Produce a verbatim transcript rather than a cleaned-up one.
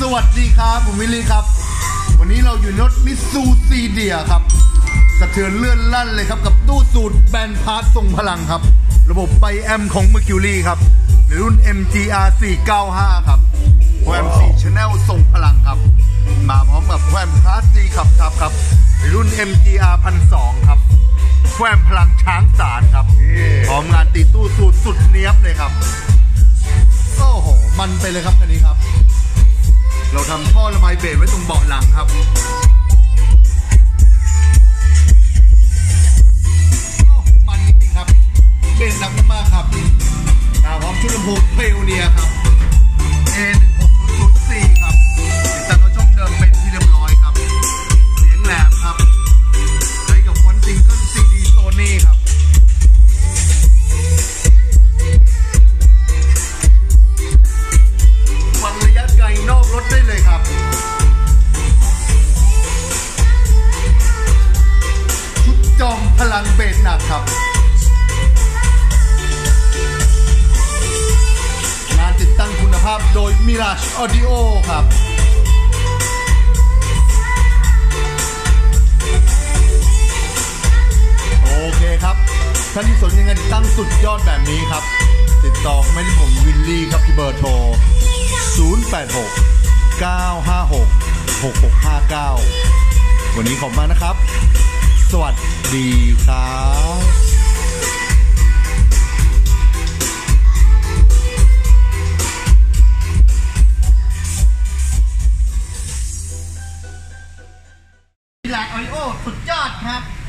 วัสดีครับผมวิลลี่ครับวันนี้เราอยู่รถมิตซูซีเดียครับสะเทือนเลื่อนลั่นเลยครับกับตู้สูตรแบนพาร์ททรงพลังครับระบบไบแอมของ Mercury ครับในรุ่น เอ็ม จี อาร์ สี่เก้าห้า ครับแวมสี่ Channel ทรงพลังครับมาพร้อมกับแวมคลาส G ขับทับครับในรุ่น เอ็ม จี อาร์ หนึ่งพันสองร้อย ครับแวมพลังช้างสารครับพร้อมงานตีตู้สูตรสุดเนี้ยบเลยครับโอ้โหมันไปเลยครับคันนี้ครับเราทำท่อระบายเบสไว้ตรงเบาะหลังครับมันจริงๆครับเบสหนักมากๆครับมาพร้อมชุดลำโพงเพลเนียครับ เอ หนึ่งหกศูนย์ศูนย์สี่ ครับติดตั้งกระช่องเดิมเป็นที่เรียบร้อยครับเสียงแหลมครับใช้กับฟอนต์ซิงเกิล ซี ดี โซนี่ครับฟังระยะไกลนอกรถได้เลยครับชุดจอมพลังเบสหนักครับงานติดตั้งคุณภาพโดย Mirage Audio ครับโอเคครับท่านที่สนใจงานติดตั้งสุดยอดแบบนี้ครับติดต่อเข้ามาที่ผมวิลลี่ครับที่เบอร์โทรศูนย์ แปด หก เก้า ห้า หก หก หก ห้า เก้าวันนี้ขอบคุณมากนะครับสวัสดีครับมิลาออดิโอสุดยอดครับ